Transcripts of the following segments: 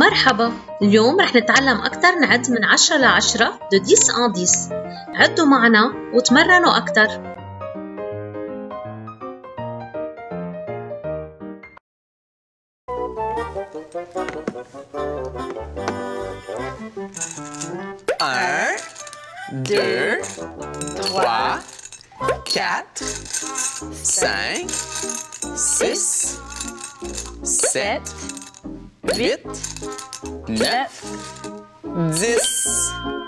مرحبا، اليوم رح نتعلم أكتر نعد من 10 ل 10 de 10 en 10. عدوا معنا وتمرنوا أكتر. Un, deux, trois, quatre, cinq, six, sept, huit, neuf, 10.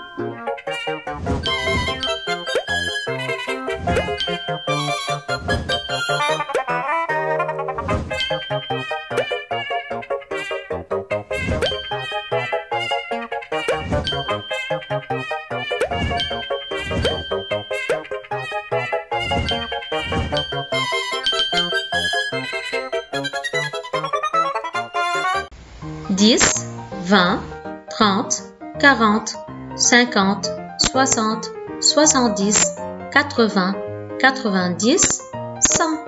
Dix, 20, 30, 40, 50, 60, 70, 80, 90, 100.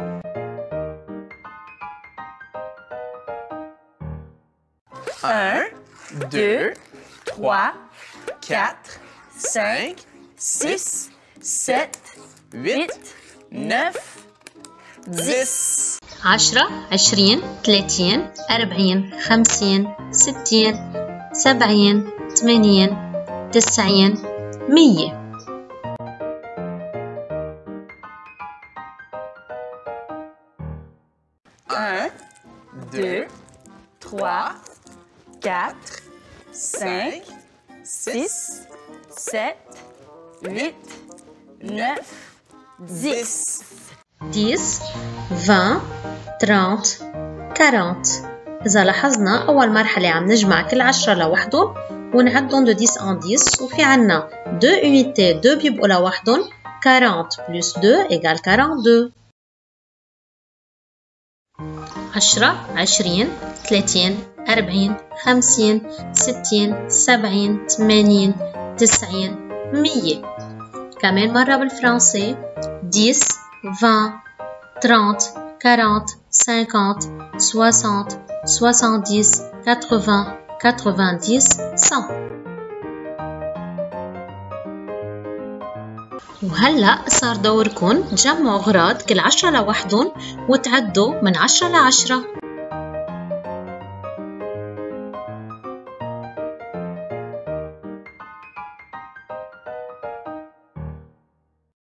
Un, deux, trois, quatre, cinq, six, sept, huit, neuf, 10. 10 20 30 40 50 60 70 80 90 100. Un, deux, trois, quatre, cinq, six, sept, huit, neuf, 10. 10 20 30 40. إذا لاحظنا أول مرحلة عم نجمع كل 10 لوحدهم ونعدهم de 10 en 10 وفي عنا 2 unités 2 بيبقوا لوحدهم 40 plus 2 égale 42. 10 20 30 40 50 60 70 80 90 100. كمان مرة بالفرنسي 10 20 30 40 50 60 70 80 90 100. وهلأ صار دوركم تجمعوا أغراض كل 10 لوحدهم وتعدوا من 10 ل 10.